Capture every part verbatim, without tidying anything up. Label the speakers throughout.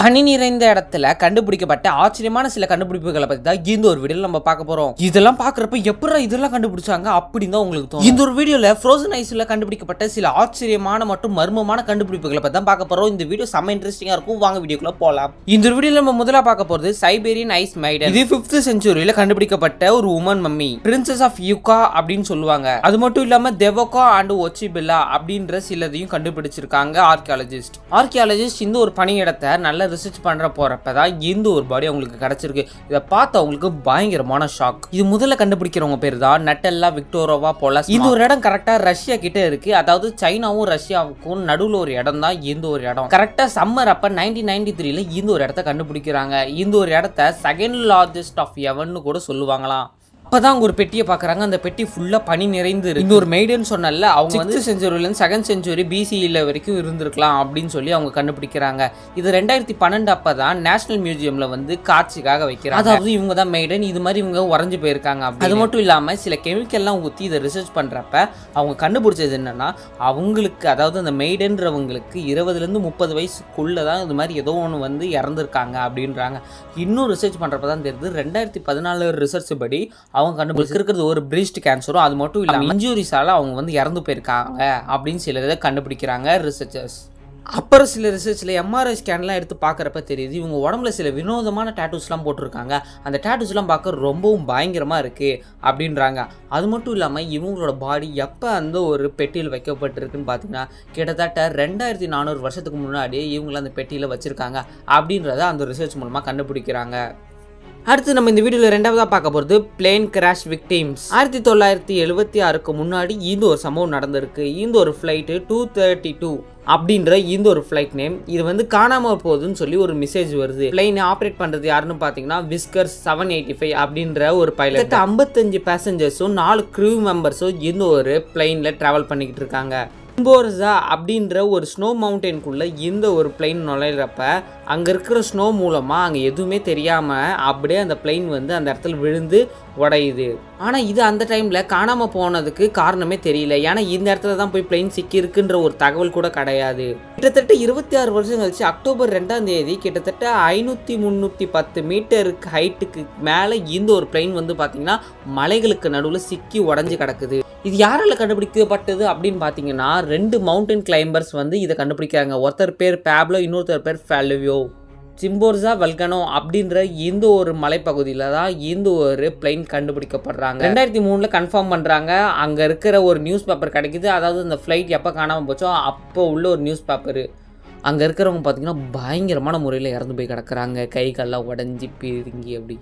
Speaker 1: பனி நிறைந்த இடத்துல கண்டுபிடிக்கப்பட்ட ஆச்சரியமான சில கண்டுபிடிப்புகளை பத்தி தான் இந்த ஒரு வீடியோல நம்ம பார்க்க போறோம். இதெல்லாம் பாக்குறப்ப எப்படா இதெல்லாம் கண்டுபிடிச்சாங்க அப்படின்னு தான் உங்களுக்கு தோணும். இந்த ஒரு வீடியோல ஃப்ரோசன் ஐஸ்ல கண்டுபிடிக்கப்பட்ட சில ஆச்சரியமான மற்றும் மர்மமான கண்டுபிடிப்புகளை பத்தி தான் பார்க்க போறோம். இந்த வீடியோ செம்ம இன்ட்ரெஸ்டிங்கா இருக்கும். வாங்க வீடியோக்குள்ள போலாம். இந்த ஒரு வீடியோல நம்ம முதல்ல பார்க்க போறது சைபீரியன் ஐஸ் மைடன். இது ஃபிஃப்த் செஞ்சுரியில கண்டுபிடிக்கப்பட்ட ஒரு உமன் மம்மி, பிரின்சஸ் ஆஃப் யுகா அப்படின்னு சொல்லுவாங்க. அது மட்டும் இல்லாம தெவோகா அண்ட் ஒச்சிபில்லா அப்படின்ற சிலதையும் கண்டுபிடிச்சிருக்காங்க ஆர்கியாலஜிஸ்ட். ஆர்கியாலஜிஸ்ட் இந்த ஒரு பனி இடத்தை நல்ல ரிசர்ச் பண்ற போறப்பதான் இந்த ஒரு பாடி அவங்களுக்கு கிடைச்சிருக்கு. இதை பார்த்து அவங்களுக்கு பயங்கரமான ஷாக். இது முதல்ல கண்டுபிடிக்கிறவங்க பேர் தான் நட்டெல்லா விக்டோரோவா போலஸ். இந்த ஒரு இடம் கரெக்டா ரஷ்யா கிட்ட இருக்கு. அதாவது சைனாவும் ரஷ்யாவுக்கும் நடுவுல ஒரு இடம் தான் இந்த ஒரு இடம். கரெக்டா சம்மர் அப்ப நைன்டீன் நைன்டி த்ரீல இந்த ஒரு இடத்த கண்டுபிடிக்கிறாங்க. இந்த ஒரு இடத்த செகண்ட் லார்ஜஸ்ட் ஆஃப் எவன்னு கூட சொல்லுவாங்களாம். அப்பதான் அவங்க ஒரு பெட்டியை பாக்குறாங்க. அந்த பெட்டி ஃபுல்லா பனி நிறைந்து இருக்கு. இந்த ஒரு மெய்டன் சொன்னல அவங்க வந்து செஞ்சுரியில இருந்து செகண்ட் செஞ்சுரி பிசிஇல வரைக்கும் இருந்திருக்கலாம் அப்படின்னு சொல்லி அவங்க கண்டுபிடிக்கிறாங்க. இது ரெண்டாயிரத்தி பன்னெண்டு அப்பதான் நேஷனல் மியூசியம்ல வந்து காட்சிக்காக வைக்கிறாங்க. அதாவது இவங்க தான் மெய்டன். இது மாதிரி இவங்க உறைஞ்சு போயிருக்காங்க. அது மட்டும் இல்லாம சில கெமிக்கல்லாம் ஊற்றி இதை ரிசர்ச் பண்றப்ப அவங்க கண்டுபிடிச்சது என்னன்னா, அவங்களுக்கு அதாவது அந்த மெய்டன்றவங்களுக்கு இருபதுல இருந்து முப்பது வயசுக்குள்ளதான் இது மாதிரி ஏதோ ஒன்று வந்து இறந்துருக்காங்க அப்படின்றாங்க. இன்னும் ரிசர்ச் பண்றப்பதான் தெரியுது ரெண்டாயிரத்தி பதினாலு ரிசர்ச் படி அவங்க கண்டுபிடிச்சிருக்கிறது ஒரு பிரீஸ்ட் கேன்சரும், அது மட்டும் இல்லாம இன்ஜூரிஸால அவங்க வந்து இறந்து போயிருக்காங்க அப்படின்னு சில இதை கண்டுபிடிக்கிறாங்க ரிசர்ச்சர்ஸ். அப்புறம் சில ரிசர்ச்சில் எம்ஆர்ஐ ஸ்கேன்லாம் எடுத்து பார்க்குறப்ப தெரியுது இவங்க உடம்புல சில வினோதமான டேட்டூஸ்லாம் போட்டிருக்காங்க. அந்த டேட்டூஸ்லாம் பார்க்க ரொம்பவும் பயங்கரமாக இருக்குது அப்படின்றாங்க. அது மட்டும் இல்லாமல் இவங்களோட பாடி எப்போ அந்த ஒரு பெட்டியில் வைக்கப்பட்டிருக்குன்னு பார்த்தீங்கன்னா கிட்டத்தட்ட ரெண்டாயிரத்தி நானூறு வருஷத்துக்கு முன்னாடியே இவங்கள அந்த பெட்டியில் வச்சுருக்காங்க அப்படின்றத அந்த ரிசர்ச் மூலமாக கண்டுபிடிக்கிறாங்க. அடுத்து நம்ம இந்த வீடியோவில் ரெண்டாவதாக பார்க்க போகிறது பிளேன் கிராஷ் விக்டிம்ஸ். ஆயிரத்தி தொள்ளாயிரத்தி எழுபத்தி ஆறுக்கு முன்னாடி இந்த ஒரு சம்பவம் நடந்திருக்கு. இந்த ஒரு ஃப்ளைட்டு டூ தேர்ட்டி டூ அப்படின்ற இந்த ஒரு ஃப்ளைட் நேம். இது வந்து காணாமல் போகுதுன்னு சொல்லி ஒரு மெசேஜ் வருது. பிளைனை ஆப்ரேட் பண்ணுறது யாருன்னு பார்த்தீங்கன்னா விஸ்கர்ஸ் செவன் எயிட்டி ஃபைவ் அப்படின்ற ஒரு பைலட். ஐம்பத்தஞ்சு பேசஞ்சர்ஸும் நாலு க்ரூ மெம்பர்ஸும் இந்த ஒரு பிளைனில் ட்ராவல் பண்ணிக்கிட்டு இருக்காங்க. சிம்போர்ஸா அப்படின்ற ஒரு ஸ்னோ மவுண்டெயின்குள்ளே இந்த ஒரு பிளைன் நுழையிறப்ப அங்கே இருக்கிற ஸ்னோ மூலமாக அங்கே எதுவுமே தெரியாமல் அப்படியே அந்த பிளைன் வந்து அந்த இடத்துல விழுந்து உடையுது. ஆனால் இது அந்த டைமில் காணாமல் போனதுக்கு காரணமே தெரியல. ஏன்னா இந்த இடத்துல தான் போய் பிளைன் சிக்கியிருக்குன்ற ஒரு தகவல் கூட கிடையாது. கிட்டத்தட்ட இருபத்தி ஆறு வருஷம் கழிச்சு அக்டோபர் ரெண்டாம் தேதி கிட்டத்தட்ட ஐநூற்றி முந்நூற்றி பத்து மீட்டருக்கு ஹைட்டுக்கு மேலே இந்த ஒரு பிளைன் வந்து பார்த்தீங்கன்னா மலைகளுக்கு நடுவில் சிக்கி உடஞ்சி கிடக்குது. இது யாரால கண்டுபிடிக்கப்பட்டது அப்படின்னு பார்த்தீங்கன்னா ரெண்டு மவுண்டன் கிளைம்பர்ஸ் வந்து இதை கண்டுபிடிக்கிறாங்க. ஒருத்தர் பேர் பேப்லோ, இன்னொருத்தர் பேர் ஃபெலிவியோ. சிம்போர்ஸா வல்கனோ அப்படின்ற இந்த ஒரு மலைப்பகுதியில் தான் இந்த ஒரு பிளைன் கண்டுபிடிக்கப்படுறாங்க. ரெண்டாயிரத்தி மூணுல கன்ஃபார்ம் பண்ணுறாங்க. அங்கே இருக்கிற ஒரு நியூஸ் பேப்பர் கிடைக்குது. அதாவது அந்த ஃப்ளைட் எப்போ காணாமல் போச்சோ அப்போ உள்ள ஒரு நியூஸ் பேப்பரு. அங்கே இருக்கிறவங்க பார்த்தீங்கன்னா பயங்கரமான முறையில் இறந்து போய் கிடக்குறாங்க. கை கால்லாம் உடஞ்சி பிரிங்கி அப்படி.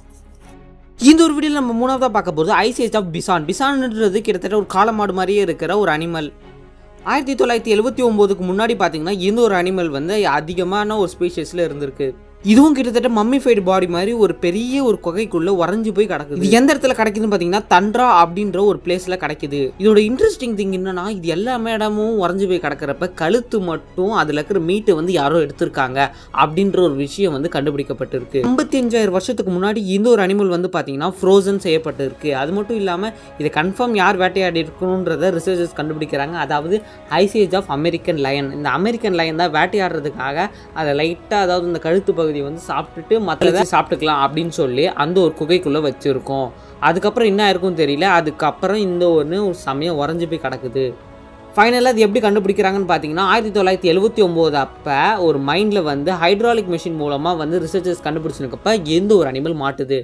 Speaker 1: இந்த ஒரு வீடியோவில் நம்ம மூணாவதாக பார்க்க போகிறது ஐஸ் ஏஜ் ஆஃப் பிசான். பிசான்ன்றது கிட்டத்தட்ட ஒரு காளமாடு மாதிரியே இருக்கிற ஒரு அனிமல். ஆயிரத்தி தொள்ளாயிரத்தி எழுபத்தி ஒம்போதுக்கு முன்னாடி பார்த்தீங்கன்னா இந்த ஒரு அனிமல் வந்து அதிகமான ஒரு ஸ்பீஷஸில் இருந்திருக்கு. இதுவும் கிட்டத்தட்ட மம்மிஃபைடு பாடி மாதிரி ஒரு பெரிய ஒரு குகைக்குள்ள உறைஞ்சு போய் கிடக்குது. இது எந்த இடத்துல கிடைக்குதுன்னு பார்த்தீங்கன்னா தண்ட்ரா அப்படின்ற ஒரு பிளேஸ்ல கிடைக்குது. இதோட இன்ட்ரெஸ்டிங் திங் என்னன்னா இது எல்லாமே இடமும் உறைஞ்சு போய் கிடக்கிறப்ப கழுத்து மட்டும் அதுல இருக்கிற மீட்டை வந்து யாரோ எடுத்திருக்காங்க அப்படின்ற ஒரு விஷயம் வந்து கண்டுபிடிக்கப்பட்டிருக்கு. ஐம்பத்தி அஞ்சாயிரம் வருஷத்துக்கு முன்னாடி இந்த ஒரு அனிமல் வந்து பார்த்தீங்கன்னா ஃப்ரோசன் செய்யப்பட்டிருக்கு. அது மட்டும் இல்லாமல் இதை கன்ஃபார்ம் யார் வேட்டையாடி இருக்கணுன்றத ரிசர்ச்சர்ஸ் கண்டுபிடிக்கிறாங்க. அதாவது ice age of American lion. இந்த அமெரிக்கன் லயன் தான் வேட்டையாடுறதுக்காக அதை லைட்டாக அதாவது இந்த கழுத்து பகுதி வந்து சாப்பிட்டுட்டு மற்றதை சாப்பிட்டுக்கலாம் அப்படின்னு சொல்லி அந்த ஒரு குகைக்குள்ளே வச்சுருக்கோம். அதுக்கப்புறம் என்ன ஆயிருக்கும் தெரியல. அதுக்கப்புறம் இந்த ஒன்று ஒரு சமயம் உறைஞ்சி போய் கிடக்குது. ஃபைனலாக அது எப்படி கண்டுபிடிக்கிறாங்கன்னு பார்த்தீங்கன்னா ஆயிரத்தி தொள்ளாயிரத்தி எழுபத்தி ஒம்போது அப்போ ஒரு மைண்டில் வந்து ஹைட்ராலிக் மிஷின் மூலமாக வந்து ரிசர்ச்சர்ஸ் கண்டுபிடிச்சிருக்கப்ப எந்த ஒரு அனிமல் மாட்டுது.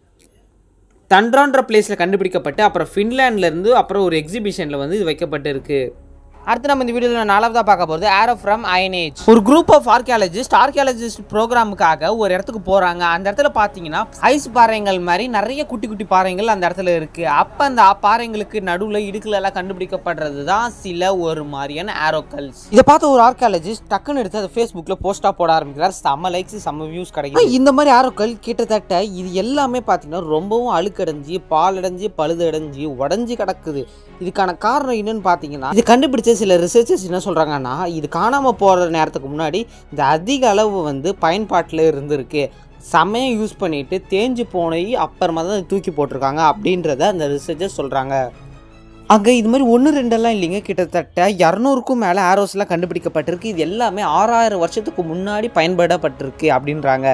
Speaker 1: தண்ட்ரான்ற பிளேஸில் கண்டுபிடிக்கப்பட்டு அப்புறம் ஃபின்லாண்ட்லேருந்து அப்புறம் ஒரு எக்ஸிபிஷனில் வந்து இது வைக்கப்பட்டு இருக்கு. அடுத்து நம்ம இந்த வீடியோவில் நாலாவதாக பார்க்க போகிறது ஏரோ ஃப்ரம் அயன் ஏஜ். ஒரு குரூப் ஆஃப் ஆர்கியாலஜிஸ்ட் ஆர்கியாலஜிஸ்ட் ப்ரோக்ராமுக்காக ஒரு இடத்துக்கு போகிறாங்க. அந்த இடத்துல பார்த்தீங்கன்னா ஐஸ் பாறைகள் மாதிரி நிறைய குட்டி குட்டி பாறைகள் அந்த இடத்துல இருக்குது. அப்போ அந்த பாறைங்களுக்கு நடுவில் இடுக்குல எல்லாம் கண்டுபிடிக்கப்படுறது தான் சில ஒரு மாதிரியான ஏரோக்கல்ஸ். இதை பார்த்து ஒரு ஆர்கியாலஜிஸ்ட் டக்குன்னு எடுத்து அதை ஃபேஸ்புக்கில் போஸ்ட்டாக போட ஆரம்பிக்கிறார். செம்ம லைக்ஸ் செம்ம வியூஸ் கிடைக்கும். இந்த மாதிரி ஏரோக்கல் கிட்டத்தட்ட இது எல்லாமே பார்த்தீங்கன்னா ரொம்பவும் அழுக்கடைஞ்சி பாலடைஞ்சி பழுதடைஞ்சி உடஞ்சி கிடக்குது. இதுக்கான காரணம் என்னன்னு பார்த்தீங்கன்னா இது கண்டுபிடிச்ச சில ரிசர்ச்சர்ஸ் என்ன சொல்கிறாங்கன்னா இது காணாமல் போகிற நேரத்துக்கு முன்னாடி இந்த அதிக அளவு வந்து பயன்பாட்டில் இருந்திருக்கு. சமயம் யூஸ் பண்ணிவிட்டு தேஞ்சு போனி அப்புறமா தான் தூக்கி போட்டிருக்காங்க அப்படின்றத அந்த ரிசர்ச்சர்ஸ் சொல்கிறாங்க. அங்கே இது மாதிரி ஒன்று ரெண்டெல்லாம் இல்லைங்க, கிட்டத்தட்ட இரநூறுக்கும் மேலே ஆரோஸ்லாம் கண்டுபிடிக்கப்பட்டிருக்கு. இது எல்லாமே ஆறாயிரம் வருஷத்துக்கு முன்னாடி பயன்படப்பட்டிருக்கு அப்படின்றாங்க.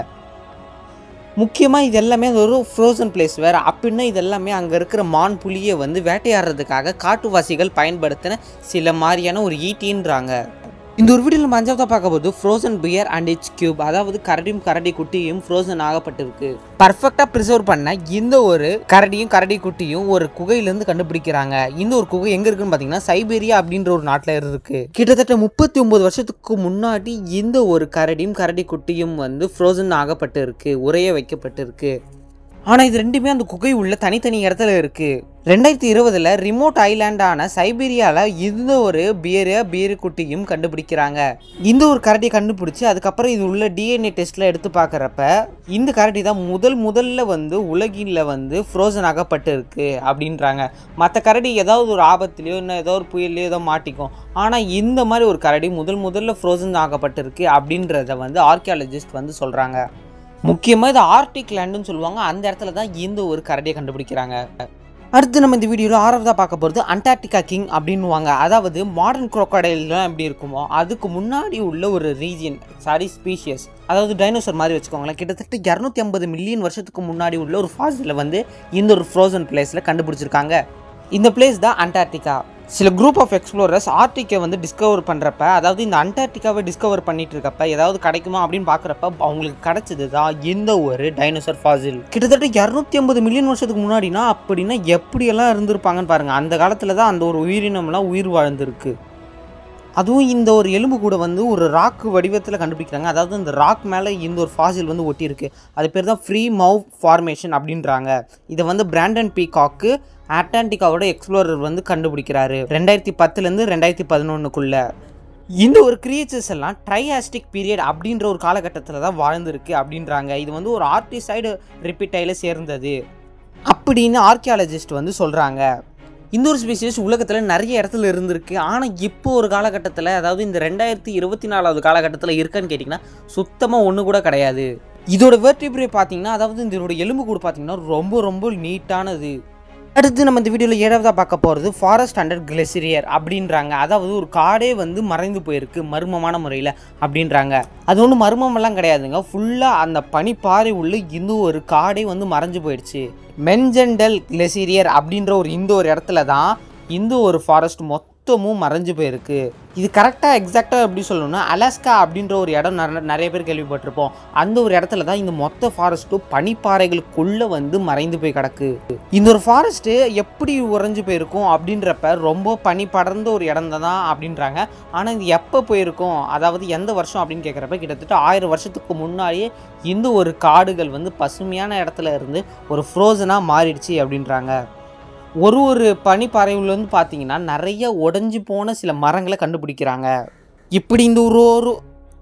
Speaker 1: முக்கியமாக இது எல்லாமே அது ஒரு ஃப்ரோசன் பிளேஸ் வேறு. அப்படின்னா இது எல்லாமே அங்கே இருக்கிற மான் புலியை வந்து வேட்டையாடுறதுக்காக காட்டுவாசிகள் பயன்படுத்தின சில மாதிரியான ஒரு ஈட்டின்றாங்க. இந்த ஒரு வீடியோவில் நம்ம அஞ்சாவதாக பார்க்க போது frozen bear and its cub, அதாவது கரடியும் கரடி குட்டியும் ஃப்ரோசன் ஆகப்பட்டிருக்கு. பர்ஃபெக்டாக ப்ரிசர்வ் பண்ண இந்த ஒரு கரடியும் கரடி குட்டியும் ஒரு குகையிலேருந்து கண்டுபிடிக்கிறாங்க. இந்த ஒரு குகை எங்கே இருக்குன்னு பார்த்தீங்கன்னா சைபீரியா அப்படின்ற ஒரு நாட்டில் இருக்கு. கிட்டத்தட்ட முப்பத்தி ஒன்பது வருஷத்துக்கு முன்னாடி இந்த ஒரு கரடியும் கரடி குட்டியும் வந்து ஃப்ரோசன் ஆகப்பட்டு இருக்கு, உரைய வைக்கப்பட்டு இருக்கு. ஆனால் இது ரெண்டுமே அந்த குகை உள்ள தனித்தனி இடத்துல இருக்குது. ரெண்டாயிரத்தி இருபதில் ரிமோட் ஐலாண்டான சைபீரியாவில் இந்த ஒரு பியரு பியரு குட்டியும் கண்டுபிடிக்கிறாங்க. இந்த ஒரு கரடியை கண்டுபிடிச்சி அதுக்கப்புறம் இது உள்ள டிஎன்ஏ டெஸ்ட்டில் எடுத்து பார்க்குறப்ப இந்த கரடி தான் முதல் முதல்ல வந்து உலகில் வந்து ஃப்ரோசன் ஆகப்பட்டு இருக்கு அப்படின்றாங்க. மற்ற கரடி ஏதாவது ஒரு ஆபத்துலையோ இன்னும் ஏதோ ஒரு புயல்லையோ ஏதோ மாட்டிக்கும். ஆனால் இந்த மாதிரி ஒரு கரடி முதல் முதல்ல ஃப்ரோசன் ஆகப்பட்டு இருக்கு அப்படின்றத வந்து ஆர்கியாலஜிஸ்ட் வந்து சொல்கிறாங்க. முக்கியமாக இது ஆர்டிக் லேண்டுன்னு சொல்லுவாங்க. அந்த இடத்துல தான் இந்த ஒரு கரடியை கண்டுபிடிக்கிறாங்க. அடுத்து நம்ம இந்த வீடியோவில் ஆறாவதாக பார்க்க போகிறது அண்டார்டிகா கிங் அப்படின்வாங்க. அதாவது மாடர்ன் குரோக்கடைல்லாம் எப்படி இருக்குமோ அதுக்கு முன்னாடி உள்ள ஒரு ரீஜியன், சாரி ஸ்பீஷியஸ், அதாவது டைனோசர் மாதிரி வச்சுக்கோங்களேன். கிட்டத்தட்ட இரநூத்தி ஐம்பது மில்லியன் வருஷத்துக்கு முன்னாடி உள்ள ஒரு ஃபாசிலை வந்து இந்த ஒரு ஃப்ரோசன் பிளேஸில் கண்டுபிடிச்சிருக்காங்க. இந்த பிளேஸ் தான் அண்டார்டிகா. சில குரூப் ஆஃப் எக்ஸ்ப்ளோரர்ஸ் ஆர்டிக்கை வந்து டிஸ்கவர் பண்ணுறப்ப, அதாவது இந்த அண்டார்டிகாவை டிஸ்கவர் பண்ணிட்டு இருக்கப்ப ஏதாவது கிடைக்குமா அப்படின்னு பார்க்குறப்ப அவங்களுக்கு கிடைச்சது தான் இந்த ஒரு டைனோசர் ஃபாசில். கிட்டத்தட்ட இரநூத்தி ஐம்பது மில்லியன் வருஷத்துக்கு முன்னாடினா அப்படின்னா எப்படியெல்லாம் இருந்திருப்பாங்கன்னு பாருங்கள். அந்த காலத்தில் தான் அந்த ஒரு உயிரினம்லாம் உயிர் வாழ்ந்துருக்கு. அதுவும் இந்த ஒரு எலும்பு கூட வந்து ஒரு ராக்கு வடிவத்தில் கண்டுபிடிக்கிறாங்க. அதாவது இந்த ராக் மேலே இந்த ஒரு ஃபாசில் வந்து ஒட்டியிருக்கு. அது பேர் தான் ஃப்ரீ மவுவ் ஃபார்மேஷன் அப்படின்றாங்க. இதை வந்து பிராண்டன் பீகாக்கு அண்டார்டிகாவோட எக்ஸ்ப்ளோரர் வந்து கண்டுபிடிக்கிறாரு ரெண்டாயிரத்தி பத்துலேருந்து ரெண்டாயிரத்தி பதினொன்றுக்குள்ள. இந்த ஒரு கிரியேச்சர்ஸ் எல்லாம் ட்ரையாஸ்டிக் பீரியட் அப்படின்ற ஒரு காலகட்டத்தில் தான் வாழ்ந்துருக்கு அப்படின்றாங்க. இது வந்து ஒரு ஆர்டிசைடு ரிப்பீட்டையில் சேர்ந்தது அப்படின்னு ஆர்கியாலஜிஸ்ட் வந்து சொல்கிறாங்க. இந்த ஒரு ஸ்பீசிஸ் உலகத்தில் நிறைய இடத்துல இருந்திருக்கு. ஆனால் இப்போ ஒரு காலகட்டத்தில், அதாவது இந்த ரெண்டாயிரத்தி இருபத்தி நாலாவது காலகட்டத்தில் இருக்கான்னு கேட்டிங்கன்னா சுத்தமாக ஒன்று கூட கிடையாது. இதோட வெர்டிபிரே பார்த்தீங்கன்னா, அதாவது இதோட எலும்பு கூட பார்த்தீங்கன்னா ரொம்ப ரொம்ப நீட்டானது. அடுத்து நம்ம இந்த வீடியோவில் ஏழாவதாக பார்க்க போகிறது ஃபாரஸ்ட் அண்டர் கிளேசியர் அப்படின்றாங்க. அதாவது ஒரு காடே வந்து மறைந்து போயிருக்கு மர்மமான முறையில் அப்படின்றாங்க. அது ஒன்றும் மர்மமெல்லாம் கிடையாதுங்க. ஃபுல்லாக அந்த பனிப்பாறை உள்ள இந்த ஒரு காடே வந்து மறைஞ்சு போயிடுச்சு. மென்ஜெண்டல் கிளேசியர் அப்படின்ற ஒரு இந்த ஒரு இடத்துல தான் இந்த ஒரு ஃபாரஸ்ட் மொத்தமும் மறைஞ்சு போயிருக்கு. இது கரெக்டாக எக்ஸாக்டாக எப்படி சொல்லணும்னா அலாஸ்கா அப்படின்ற ஒரு இடம் நிறைய பேர் கேள்விப்பட்டிருப்போம். அந்த ஒரு இடத்துல தான் இந்த மொத்த ஃபாரஸ்ட்டும் பனிப்பாறைகளுக்குள்ளே வந்து மறைந்து போய் கிடக்கு. இந்த ஒரு ஃபாரஸ்ட்டு எப்படி உறைஞ்சு போயிருக்கும் அப்படின்றப்ப ரொம்ப பனி படர்ந்த ஒரு இடம் தான் அப்படின்றாங்க. ஆனால் இது எப்போ போயிருக்கும், அதாவது எந்த வருஷம் அப்படின்னு கேட்குறப்ப கிட்டத்தட்ட ஆயிரம் வருஷத்துக்கு முன்னாடியே இந்த ஒரு காடுகள் வந்து பசுமையான இடத்துல இருந்து ஒரு ஃப்ரோசனாக மாறிடுச்சு அப்படின்றாங்க. ஒரு ஒரு பனிப்பாறையில் வந்து பார்த்தீங்கன்னா நிறைய உடஞ்சி போன சில மரங்களை கண்டுபிடிக்கிறாங்க. இப்படி இந்த ஒரு ஒரு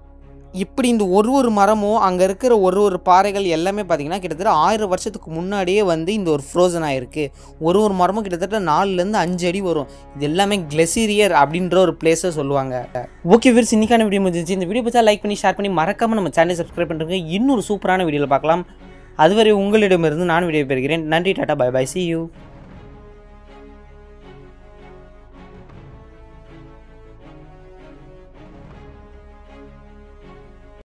Speaker 1: இப்படி இந்த ஒரு ஒரு மரமும் அங்கே இருக்கிற ஒரு ஒரு பாறைகள் எல்லாமே பார்த்தீங்கன்னா கிட்டத்தட்ட ஆயிரம் வருஷத்துக்கு முன்னாடியே வந்து இந்த ஒரு ஃப்ரோசன் ஆகிருக்கு. ஒரு ஒரு மரமும் கிட்டத்தட்ட நாலுலேருந்து அஞ்சு அடி வரும். இது எல்லாமே கிளேசியர் அப்படின்ற ஒரு பிளேஸை சொல்லுவாங்க. ஓகே ஃப்ரெண்ட்ஸ், இன்னைக்கான வீடியோ முடிஞ்சிச்சு. இந்த வீடியோ பற்றி லைக் பண்ணி ஷேர் பண்ணி மறக்காமல் நம்ம சேனலை சப்ஸ்கிரைப் பண்ணுறதுக்கு இன்னொரு சூப்பரான வீடியோவில் பார்க்கலாம். அதுவரை உங்களிடமிருந்து நான் வீடியோ பெறுகிறேன். நன்றி, டாடா, பை பை, see you.